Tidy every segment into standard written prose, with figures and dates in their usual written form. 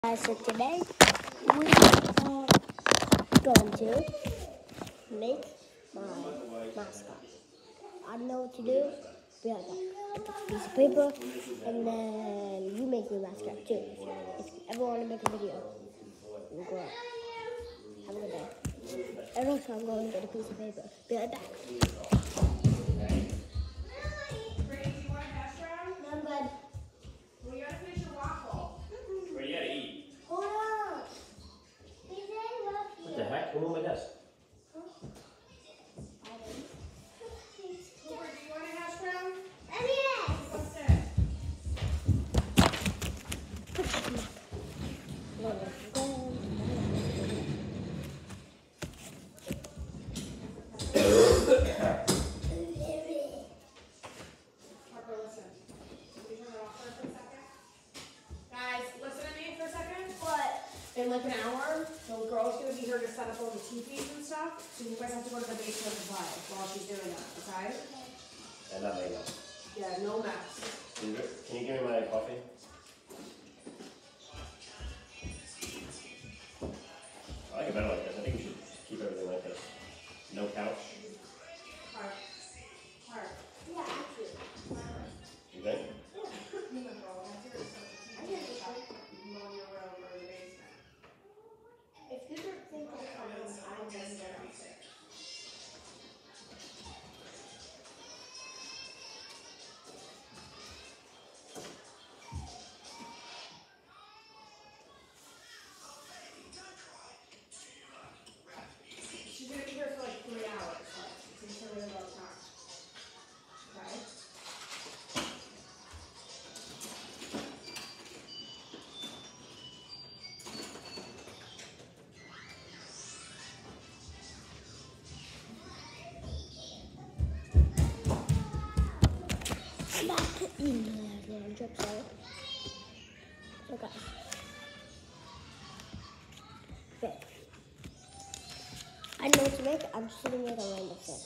So today we are going to make my mascot. I don't know what to do. We have a piece of paper, and then you make your mascot too. If you ever want to make a video, we'll go out. Have a good day. And also, I'm going to get a piece of paper. Be right back. I'm good. Well, you gotta finish your waffle. Where you gotta eat? Hold on. What the heck? Who on my desk? Cooper, do you want a hash brown? Yes. What's that? Harper, listen. Can we turn it off for a second? Guys, listen to me for a second. What? In like an hour, the girl's gonna be here to set up all the TVs and stuff. So you guys have to go to the basement and play while she's doing that, okay? And not mango. Yeah, no mess. Can you give me my coffee? I like it better like this. I think we should keep everything like this. No couch. Harp. Harp. Yeah, actually. You think? If you don't think I'm coming, I'm just there. She's gonna be here for like 3 hours. So it's gonna be a really long time. Okay? I'm back to eating the last drip, sorry. Okay. Okay. I know what to make. I'm sitting it around the set.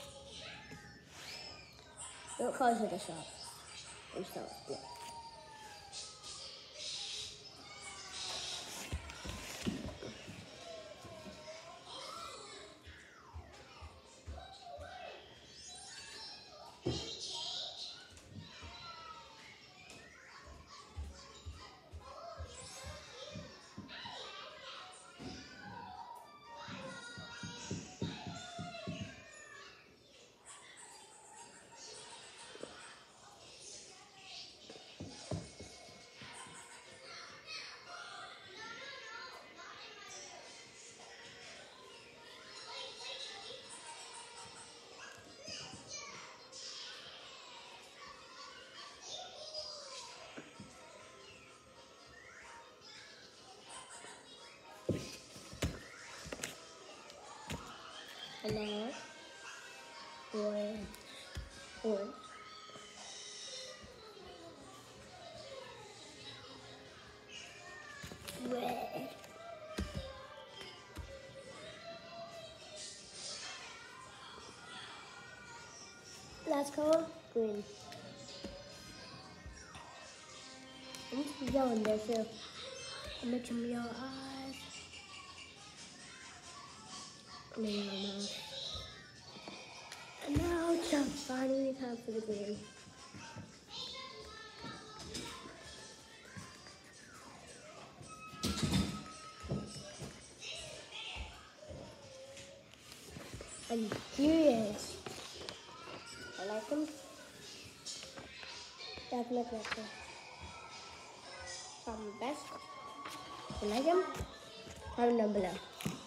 Don't close it the shop. I'm sorry. Yeah. And now, orange. Red. Last color, green. I need some yellow in there too. I'll make some yellow eyes. And a yellow mouth. And now it's finally time for the green. And here he is. I like him. Definitely like him. Some best. If you like him, comment down below.